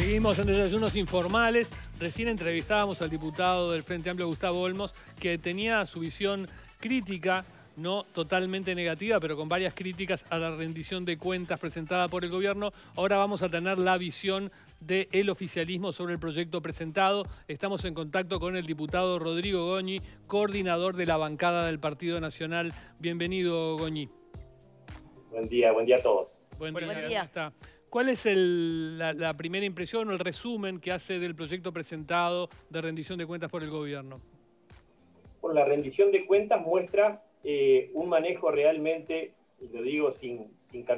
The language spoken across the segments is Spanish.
Seguimos en Desayunos Informales. Recién entrevistábamos al diputado del Frente Amplio, Gustavo Olmos, que tenía su visión crítica, no totalmente negativa, pero con varias críticas a la rendición de cuentas presentada por el gobierno. Ahora vamos a tener la visión del oficialismo sobre el proyecto presentado. Estamos en contacto con el diputado Rodrigo Goñi, coordinador de la bancada del Partido Nacional. Bienvenido, Goñi. Buen día a todos. Buen día. Está. ¿Cuál es la primera impresión o el resumen que hace del proyecto presentado de rendición de cuentas por el gobierno? Bueno, la rendición de cuentas muestra un manejo realmente, y lo digo sin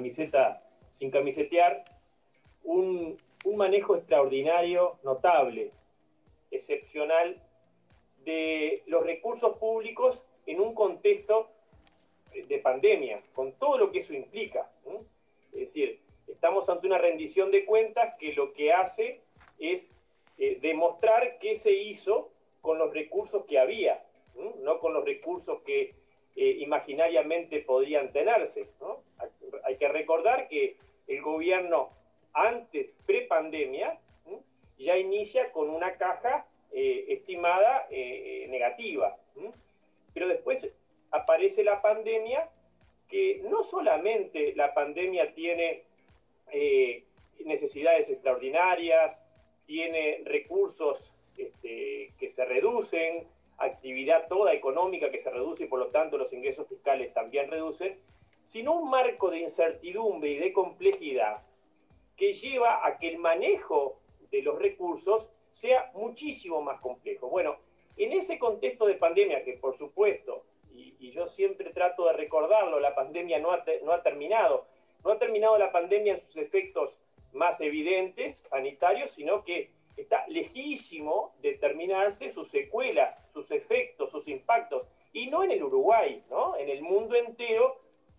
camisetear, un manejo extraordinario, notable, excepcional de los recursos públicos en un contexto de pandemia, con todo lo que eso implica. Es decir, estamos ante una rendición de cuentas que lo que hace es demostrar qué se hizo con los recursos que había, no con los recursos que imaginariamente podrían tenerse, ¿no? Hay que recordar que el gobierno antes, pre-pandemia, ya inicia con una caja estimada negativa. Pero después aparece la pandemia, que no solamente la pandemia tiene necesidades extraordinarias, tiene recursos que se reducen, actividad toda económica que se reduce y por lo tanto los ingresos fiscales también reducen, sino un marco de incertidumbre y de complejidad que lleva a que el manejo de los recursos sea muchísimo más complejo. Bueno, en ese contexto de pandemia, que por supuesto, y yo siempre trato de recordarlo, la pandemia no ha terminado. No ha terminado la pandemia en sus efectos más evidentes, sanitarios, sino que está lejísimo de terminarse sus secuelas, sus efectos, sus impactos. Y no en el Uruguay, ¿no? En el mundo entero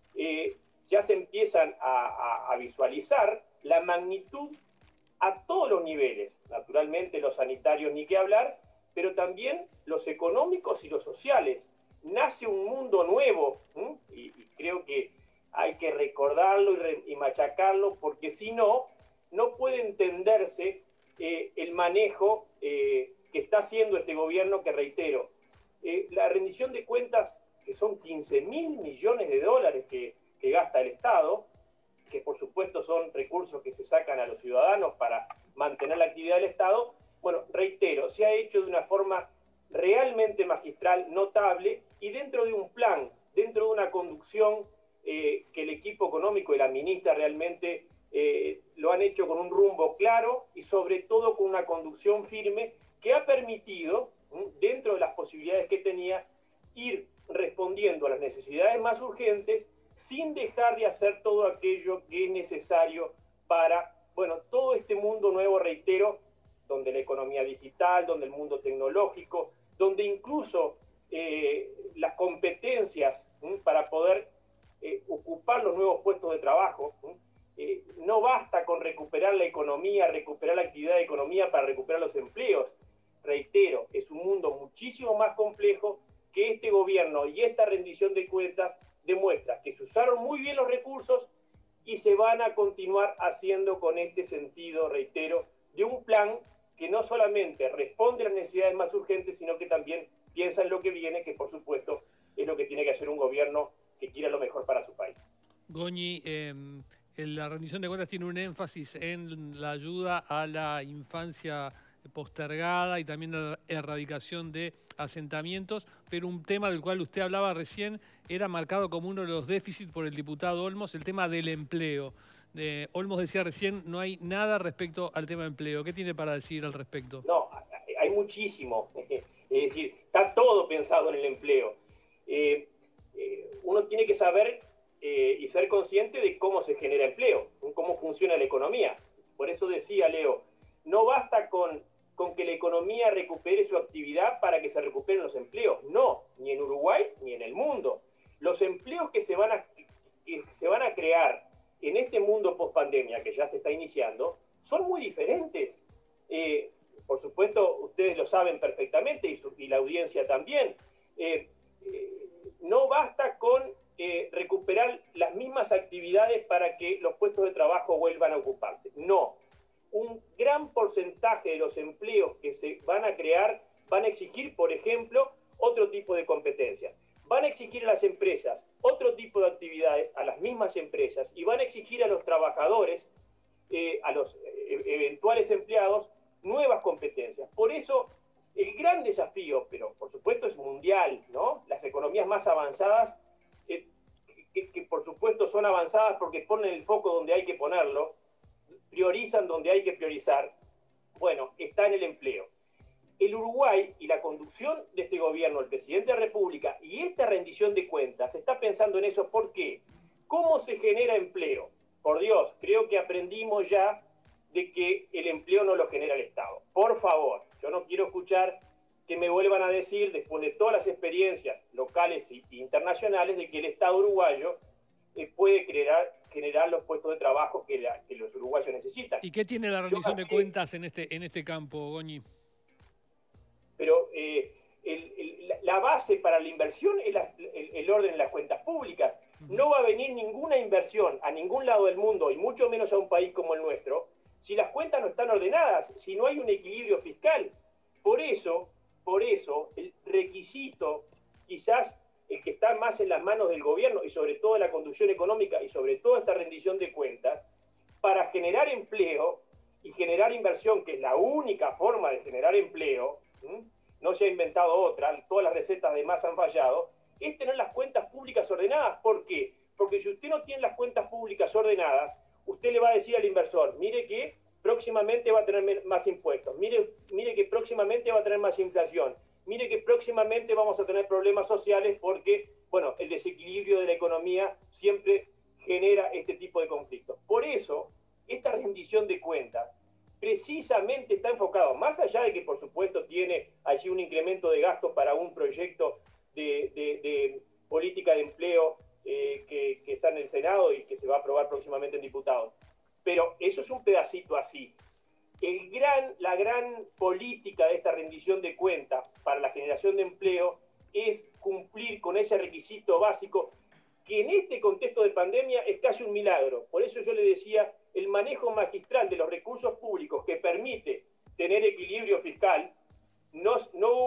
ya se empiezan a visualizar la magnitud a todos los niveles. Naturalmente los sanitarios ni qué hablar, pero también los económicos y los sociales. Nace un mundo nuevo, y creo que hay que recordarlo y machacarlo, porque si no, no puede entenderse el manejo que está haciendo este gobierno, que reitero, la rendición de cuentas, que son 15.000 millones de dólares que gasta el Estado, que por supuesto son recursos que se sacan a los ciudadanos para mantener la actividad del Estado, bueno, reitero, se ha hecho de una forma realmente magistral, notable, y dentro de un plan, dentro de una conducción que el equipo económico y la ministra realmente lo han hecho con un rumbo claro y sobre todo con una conducción firme que ha permitido, dentro de las posibilidades que tenía, ir respondiendo a las necesidades más urgentes sin dejar de hacer todo aquello que es necesario para, bueno, todo este mundo nuevo, reitero, donde la economía digital, donde el mundo tecnológico, donde incluso las competencias para poder ocupar los nuevos puestos de trabajo. No basta con recuperar la economía, recuperar la actividad de economía para recuperar los empleos. Reitero, es un mundo muchísimo más complejo que este gobierno y esta rendición de cuentas demuestra que se usaron muy bien los recursos y se van a continuar haciendo con este sentido, reitero, de un plan que no solamente responde a las necesidades más urgentes, sino que también piensa en lo que viene, que por supuesto es lo que tiene que hacer un gobierno que quiera lo mejor para su país. Goñi, la rendición de cuentas tiene un énfasis en la ayuda a la infancia postergada y también la erradicación de asentamientos, pero un tema del cual usted hablaba recién era marcado como uno de los déficits por el diputado Olmos, el tema del empleo. Olmos decía recién, no hay nada respecto al tema de empleo. ¿Qué tiene para decir al respecto? No, hay muchísimo. Es decir, está todo pensado en el empleo. Uno tiene que saber y ser consciente de cómo se genera empleo, cómo funciona la economía. Por eso decía Leo, no basta con que la economía recupere su actividad para que se recuperen los empleos. No, ni en Uruguay ni en el mundo. Los empleos que se van a crear en este mundo post-pandemia que ya se está iniciando son muy diferentes. Por supuesto, ustedes lo saben perfectamente y la audiencia también. No basta con recuperar las mismas actividades para que los puestos de trabajo vuelvan a ocuparse. No. un gran porcentaje de los empleos que se van a crear van a exigir, por ejemplo, otro tipo de competencias. Van a exigir a las empresas otro tipo de actividades, a las mismas empresas, y van a exigir a los trabajadores, a los eventuales empleados, nuevas competencias. Por eso, el gran desafío, pero por supuesto es mundial, ¿no? Las economías más avanzadas, que por supuesto son avanzadas porque ponen el foco donde hay que ponerlo, priorizan donde hay que priorizar, bueno, está en el empleo. El Uruguay y la conducción de este gobierno, el presidente de la República y esta rendición de cuentas, está pensando en eso. ¿Por qué? ¿Cómo se genera empleo? Por Dios, creo que aprendimos ya de que el empleo no lo genera el Estado. Por favor, yo no quiero escuchar que me vuelvan a decir, después de todas las experiencias locales e internacionales, de que el Estado uruguayo puede generar los puestos de trabajo que los uruguayos necesitan. ¿Y qué tiene la rendición de cuentas en este campo, Goñi? Pero la base para la inversión es el orden de las cuentas públicas. No va a venir ninguna inversión a ningún lado del mundo, y mucho menos a un país como el nuestro, si las cuentas no están ordenadas, si no hay un equilibrio fiscal. Por eso, el requisito, quizás el que está más en las manos del gobierno, y sobre todo de la conducción económica, y sobre todo esta rendición de cuentas, para generar empleo y generar inversión, que es la única forma de generar empleo, no se ha inventado otra, todas las recetas de más han fallado, es tener las cuentas públicas ordenadas. ¿Por qué? Porque si usted no tiene las cuentas públicas ordenadas, usted le va a decir al inversor, mire que próximamente va a tener más impuestos, mire que próximamente va a tener más inflación, mire que próximamente vamos a tener problemas sociales porque, bueno, el desequilibrio de la economía siempre genera este tipo de conflictos. Por eso, esta rendición de cuentas precisamente está enfocado, más allá de que por supuesto tiene allí un incremento de gastos para un proyecto de política de empleo que está en el Senado y que se va a aprobar próximamente en diputados. Pero eso es un pedacito así. La gran política de esta rendición de cuentas para la generación de empleo es cumplir con ese requisito básico que en este contexto de pandemia es casi un milagro. Por eso yo le decía, el manejo magistral de los recursos públicos que permite tener equilibrio fiscal, no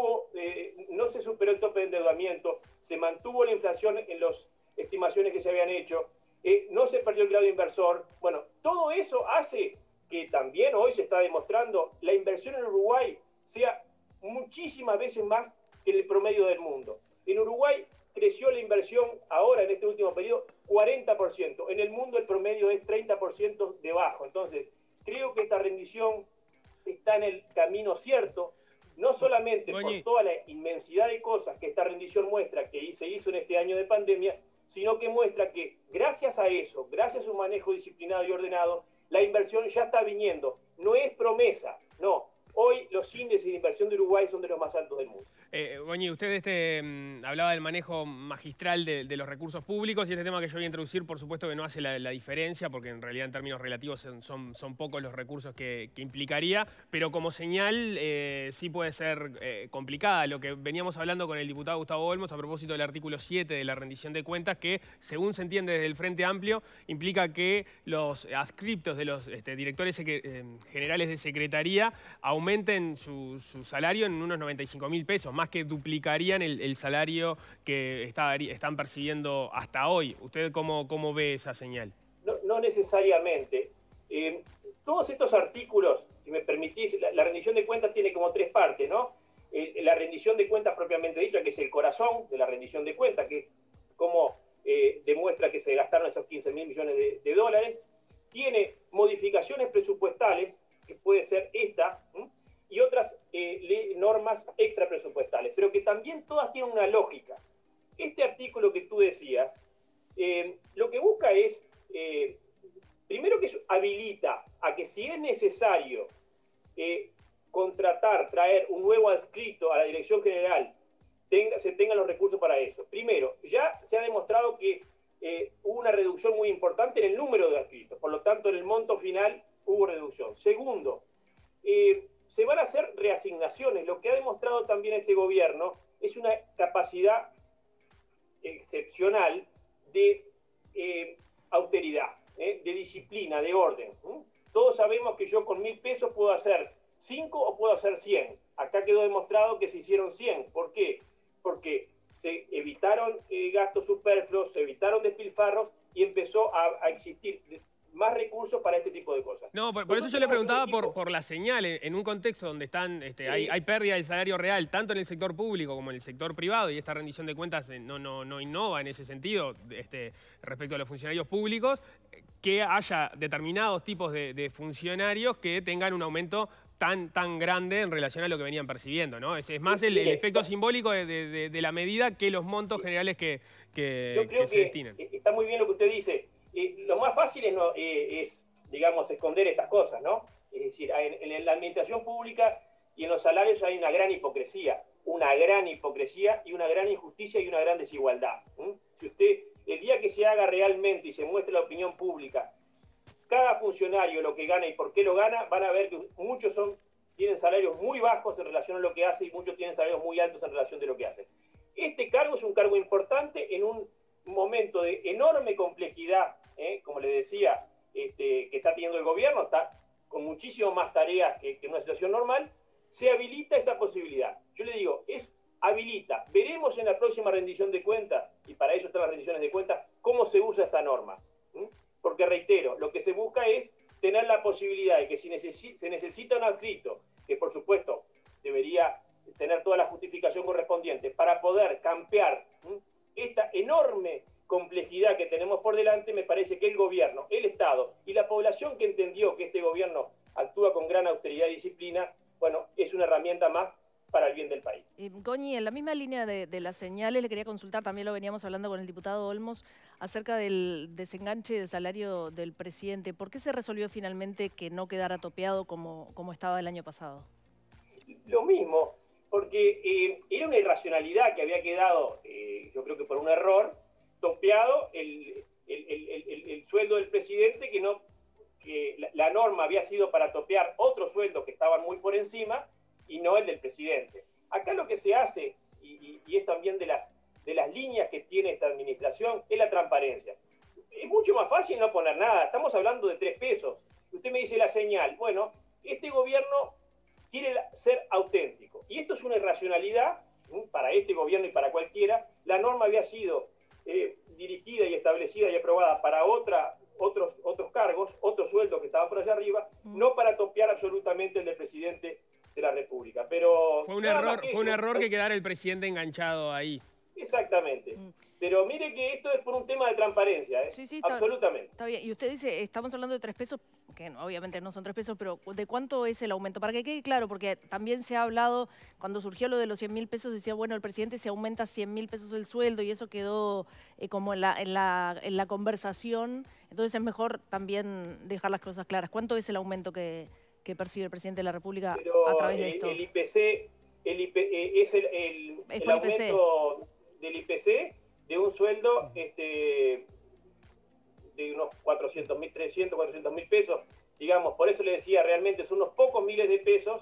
se superó el tope de endeudamiento, se mantuvo la inflación en las estimaciones que se habían hecho, no se perdió el grado inversor. Bueno, todo eso hace que también hoy se está demostrando la inversión en Uruguay sea muchísimas veces más que el promedio del mundo. En Uruguay creció la inversión ahora en este último periodo 40%. En el mundo el promedio es 30% debajo. Entonces, creo que esta rendición está en el camino cierto, no solamente por toda la inmensidad de cosas que esta rendición muestra que se hizo en este año de pandemia, sino que muestra que gracias a eso, gracias a un manejo disciplinado y ordenado, la inversión ya está viniendo. No es promesa, no. Hoy los índices de inversión de Uruguay son de los más altos del mundo. Goñi, usted hablaba del manejo magistral de los recursos públicos, y este tema que yo voy a introducir, por supuesto que no hace la diferencia, porque en realidad en términos relativos son pocos los recursos que implicaría, pero como señal sí puede ser complicada. Lo que veníamos hablando con el diputado Gustavo Olmos a propósito del artículo 7 de la rendición de cuentas, que según se entiende desde el Frente Amplio, implica que los adscriptos de los directores generales de secretaría aumenten su salario en unos 95.000 pesos, más que duplicarían el salario que están percibiendo hasta hoy. ¿Usted cómo ve esa señal? No necesariamente. Todos estos artículos, si me permitís, la rendición de cuentas tiene como tres partes, ¿no? La rendición de cuentas propiamente dicha, que es el corazón de la rendición de cuentas, que es cómo demuestra que se gastaron esos 15.000 millones de dólares. Tiene modificaciones presupuestales, que puede ser esta, y otras normas extrapresupuestales, pero que también todas tienen una lógica. Este artículo que tú decías, lo que busca es, primero que habilita a que si es necesario traer un nuevo adscrito a la Dirección General, se tengan los recursos para eso. Primero, ya se ha demostrado que hubo una reducción muy importante en el número de adscritos, por lo tanto en el monto final hubo reducción. Segundo, se van a hacer reasignaciones. Lo que ha demostrado también este gobierno es una capacidad excepcional de austeridad, de disciplina, de orden. Todos sabemos que yo con 1.000 pesos puedo hacer 5 o puedo hacer 100. Acá quedó demostrado que se hicieron 100. ¿Por qué? Porque se evitaron gastos superfluos, se evitaron despilfarros y empezó a existir más recursos para este tipo de cosas. No, por eso yo le preguntaba por la señal, en un contexto donde están, hay pérdida del salario real, tanto en el sector público como en el sector privado, y esta rendición de cuentas no innova en ese sentido respecto a los funcionarios públicos, que haya determinados tipos de funcionarios que tengan un aumento tan grande en relación a lo que venían percibiendo, ¿no? Es más el efecto simbólico de la medida que los montos generales que se destinan. Está muy bien lo que usted dice. Lo más fácil es, digamos, esconder estas cosas, ¿no? Es decir, en la administración pública y en los salarios hay una gran hipocresía y una gran injusticia y una gran desigualdad. Si usted, el día que se haga realmente y se muestre la opinión pública, cada funcionario lo que gana y por qué lo gana, van a ver que muchos tienen salarios muy bajos en relación a lo que hace y muchos tienen salarios muy altos en relación de lo que hacen. Este cargo es un cargo importante en un momento de enorme complejidad, como le decía, que está teniendo el gobierno, está con muchísimas más tareas que en una situación normal, se habilita esa posibilidad. Yo le digo, habilita. Veremos en la próxima rendición de cuentas, y para eso están las rendiciones de cuentas, cómo se usa esta norma. Porque reitero, lo que se busca es tener la posibilidad de que si se necesita un adscrito, que por supuesto debería tener toda la justificación correspondiente, para poder campear esta enorme complejidad que tenemos por delante, me parece que el gobierno, el Estado y la población que entendió que este gobierno actúa con gran austeridad y disciplina, bueno, es una herramienta más para el bien del país. Goñi, en la misma línea de las señales, le quería consultar, también lo veníamos hablando con el diputado Olmos, acerca del desenganche de salario del presidente. ¿Por qué se resolvió finalmente que no quedara topeado como estaba el año pasado? Lo mismo, porque era una irracionalidad que había quedado, yo creo que por un error, topeado el sueldo del presidente, que la norma había sido para topear otros sueldos que estaban muy por encima y no el del presidente. Acá lo que se hace, y es también de las líneas que tiene esta administración, es la transparencia. Es mucho más fácil no poner nada, estamos hablando de 3 pesos. Usted me dice la señal, bueno, este gobierno quiere ser auténtico, y esto es una irracionalidad para este gobierno y para cualquiera. La norma había sido dirigida y establecida y aprobada para otros cargos, otros sueldos que estaban por allá arriba, no para topear absolutamente el del presidente de la República. Pero fue un error que quedara el presidente enganchado ahí. Exactamente. Pero mire que esto es por un tema de transparencia, Sí, absolutamente. Está bien. Y usted dice, estamos hablando de 3 pesos, que obviamente no son 3 pesos, pero ¿de cuánto es el aumento? Para que quede claro, porque también se ha hablado, cuando surgió lo de los 100.000 pesos, decía, bueno, el presidente se aumenta 100.000 pesos el sueldo, y eso quedó como en la conversación. Entonces es mejor también dejar las cosas claras. ¿Cuánto es el aumento que percibe el presidente de la República a través de esto? El IPC es el aumento del IPC de un sueldo de unos 400.000, 400.000 pesos, digamos. Por eso le decía, realmente son unos pocos miles de pesos.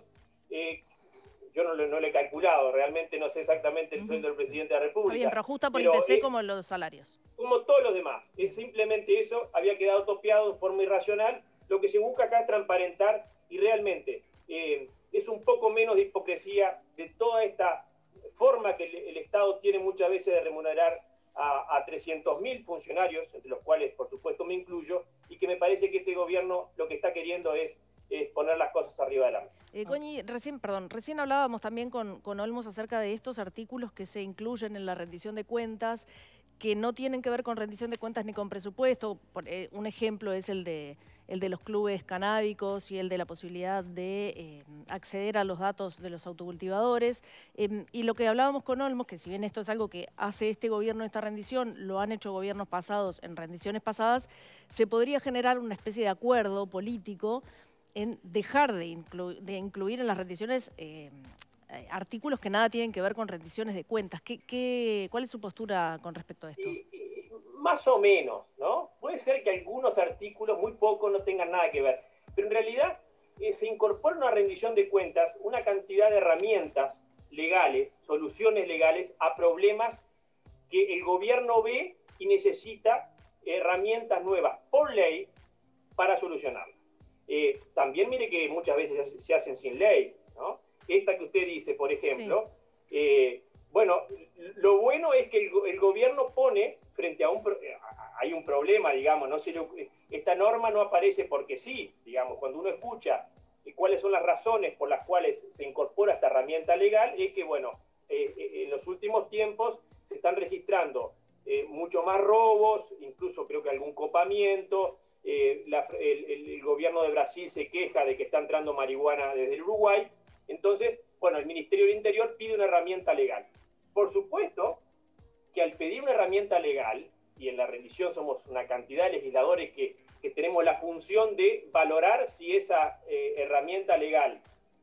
Yo no lo he calculado, realmente no sé exactamente el sueldo del presidente de la República. Está bien, pero ajusta por IPC como los salarios. Como todos los demás. Es simplemente eso, había quedado topeado de forma irracional. Lo que se busca acá es transparentar y realmente es un poco menos de hipocresía de toda esta forma que el Estado tiene muchas veces de remunerar a 300.000 funcionarios, entre los cuales por supuesto me incluyo, y que me parece que este gobierno lo que está queriendo es poner las cosas arriba de la mesa. Goñi, recién hablábamos también con Olmos acerca de estos artículos que se incluyen en la rendición de cuentas, que no tienen que ver con rendición de cuentas ni con presupuesto. Un ejemplo es el de los clubes canábicos y el de la posibilidad de acceder a los datos de los autocultivadores. Y lo que hablábamos con Olmos, que si bien esto es algo que hace este gobierno, esta rendición, lo han hecho gobiernos pasados en rendiciones pasadas, se podría generar una especie de acuerdo político en dejar de incluir en las rendiciones artículos que nada tienen que ver con rendiciones de cuentas. ¿Cuál es su postura con respecto a esto? Más o menos, ¿no? Puede ser que algunos artículos, muy pocos, no tengan nada que ver, pero en realidad se incorpora en una rendición de cuentas una cantidad de herramientas legales, soluciones legales a problemas que el gobierno ve y necesita herramientas nuevas por ley para solucionarlas. También mire que muchas veces se hacen sin ley, ¿no? Esta que usted dice, por ejemplo, sí. Bueno, lo bueno es que el gobierno pone frente a hay un problema, digamos, no esta norma no aparece porque sí, digamos, cuando uno escucha cuáles son las razones por las cuales se incorpora esta herramienta legal, es que, bueno, en los últimos tiempos se están registrando mucho más robos, incluso creo que algún copamiento. El gobierno de Brasil se queja de que está entrando marihuana desde el Uruguay. Entonces, bueno, el Ministerio del Interior pide una herramienta legal. Por supuesto que al pedir una herramienta legal, y en la rendición somos una cantidad de legisladores que tenemos la función de valorar si esa herramienta legal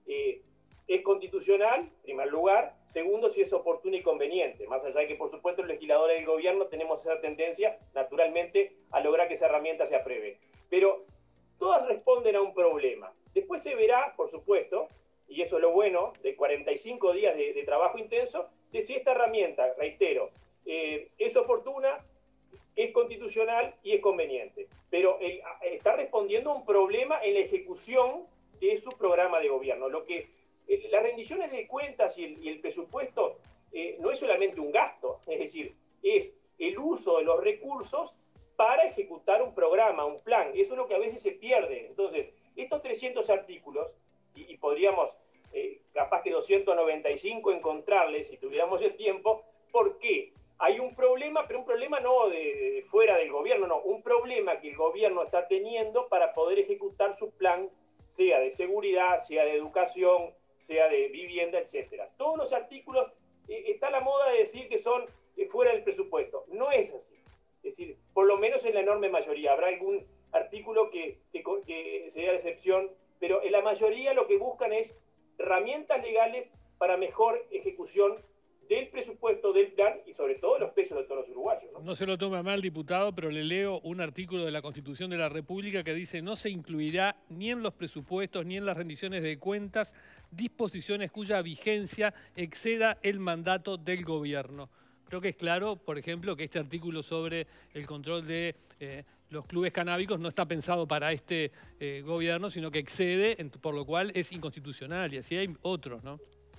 es constitucional, en primer lugar. Segundo, si es oportuna y conveniente. Más allá de que, por supuesto, los legisladores del gobierno tenemos esa tendencia, naturalmente, a lograr que esa herramienta se apruebe. Pero todas responden a un problema. Después se verá, por supuesto, y eso es lo bueno, de 45 días de trabajo intenso, de si esta herramienta, reitero, es oportuna, es constitucional y es conveniente. Pero está respondiendo a un problema en la ejecución de su programa de gobierno. Las rendiciones de cuentas y el presupuesto no es solamente un gasto, es decir, es el uso de los recursos para ejecutar un programa, un plan. Eso es lo que a veces se pierde. Entonces, estos 300 artículos, y podríamos capaz que 295 encontrarles si tuviéramos el tiempo. ¿Por qué? Hay un problema, pero un problema no de fuera del gobierno, no, un problema que el gobierno está teniendo para poder ejecutar su plan, sea de seguridad, sea de educación, sea de vivienda, etcétera. Todos los artículos, está la moda de decir que son fuera del presupuesto. No es así. Es decir, por lo menos en la enorme mayoría. Habrá algún artículo que sería la excepción, pero en la mayoría lo que buscan es herramientas legales para mejor ejecución del presupuesto, del plan y sobre todo los pesos de todos los uruguayos, ¿no? No se lo tome a mal, diputado, pero le leo un artículo de la Constitución de la República que dice: no se incluirá ni en los presupuestos ni en las rendiciones de cuentas disposiciones cuya vigencia exceda el mandato del gobierno. Creo que es claro, por ejemplo, que este artículo sobre el control de los clubes canábicos no está pensado para este gobierno, sino que excede, por lo cual es inconstitucional, y así hay otros, ¿no?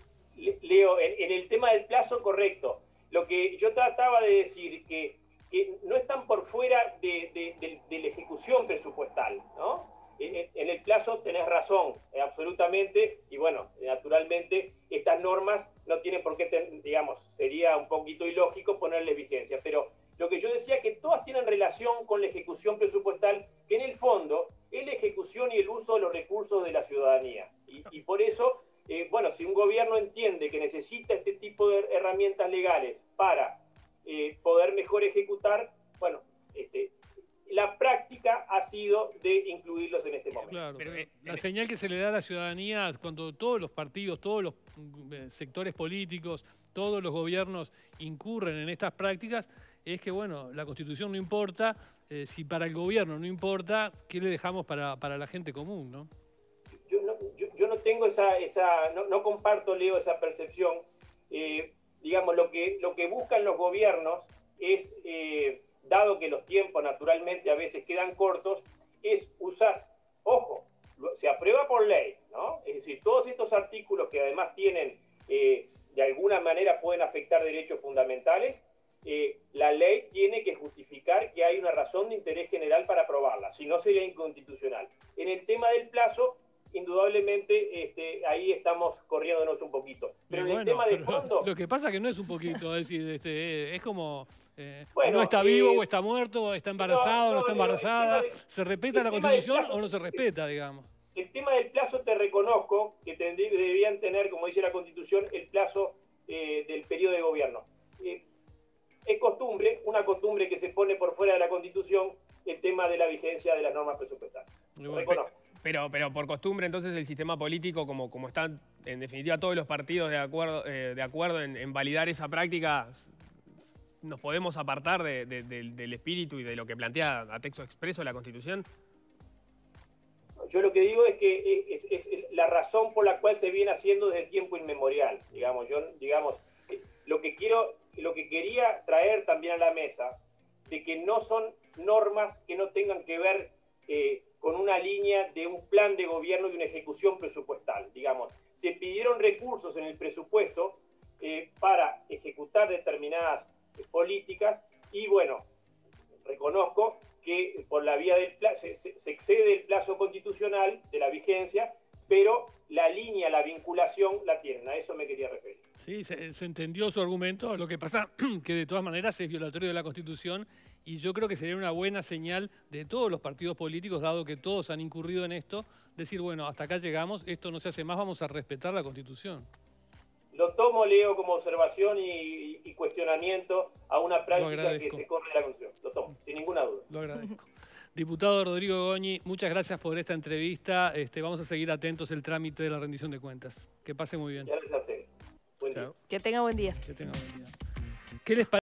Leo, en el tema del plazo, correcto. Lo que yo trataba de decir, que no están por fuera de la ejecución presupuestal, ¿no? En el plazo tenés razón, absolutamente, y bueno, naturalmente estas normas no tienen por qué, digamos, sería un poquito ilógico ponerles vigencia, pero lo que yo decía es que todas tienen relación con la ejecución presupuestal, que en el fondo es la ejecución y el uso de los recursos de la ciudadanía, y por eso, bueno, si un gobierno entiende que necesita este tipo de herramientas legales para poder mejor ejecutar, bueno, la práctica ha sido de incluirlos en este momento. Claro, pero la señal que se le da a la ciudadanía cuando todos los partidos, todos los sectores políticos, todos los gobiernos incurren en estas prácticas es que, bueno, la Constitución no importa, si para el gobierno no importa, ¿qué le dejamos para la gente común, no? Yo no tengo no comparto, Leo, esa percepción. Digamos, lo que buscan los gobiernos es, dado que los tiempos naturalmente a veces quedan cortos, es usar, ojo, se aprueba por ley, ¿no? Es decir, todos estos artículos que además tienen, de alguna manera pueden afectar derechos fundamentales, la ley tiene que justificar que hay una razón de interés general para aprobarla, si no sería inconstitucional. En el tema del plazo, indudablemente ahí estamos corriéndonos un poquito. Pero en el tema de fondo... Lo que pasa es que no es un poquito, es decir, es como... bueno, no está vivo o está muerto, o está embarazado o no está embarazada. ¿Se respeta la Constitución o no se respeta, digamos? El tema del plazo te reconozco que debían tener, como dice la Constitución, el plazo del periodo de gobierno. Es costumbre, una costumbre que se pone por fuera de la Constitución, el tema de la vigencia de las normas presupuestarias. Reconozco. Pero por costumbre, entonces, el sistema político, como están, en definitiva, todos los partidos de acuerdo en validar esa práctica, ¿nos podemos apartar del espíritu y de lo que plantea a texto expreso la Constitución? Yo lo que digo es que es la razón por la cual se viene haciendo desde tiempo inmemorial. Lo que quería traer también a la mesa, de que no son normas que no tengan que ver con una línea de un plan de gobierno y una ejecución presupuestal. Digamos, se pidieron recursos en el presupuesto para ejecutar determinadas políticas y bueno, reconozco que por la vía del plazo se excede el plazo constitucional de la vigencia, pero la línea, la vinculación la tienen, a eso me quería referir. Sí, se entendió su argumento, lo que pasa que de todas maneras es violatorio de la Constitución y yo creo que sería una buena señal de todos los partidos políticos, dado que todos han incurrido en esto, decir, bueno, hasta acá llegamos, esto no se hace más, vamos a respetar la Constitución. Lo tomo, Leo, como observación y cuestionamiento a una práctica que se corre de la Constitución. Lo tomo, sin ninguna duda. Lo agradezco. Diputado Rodrigo Goñi, muchas gracias por esta entrevista. Vamos a seguir atentos el trámite de la rendición de cuentas. Que pase muy bien. Gracias a ustedes. Buen día. Que tenga buen día. Que tenga buen día. ¿Qué les parece?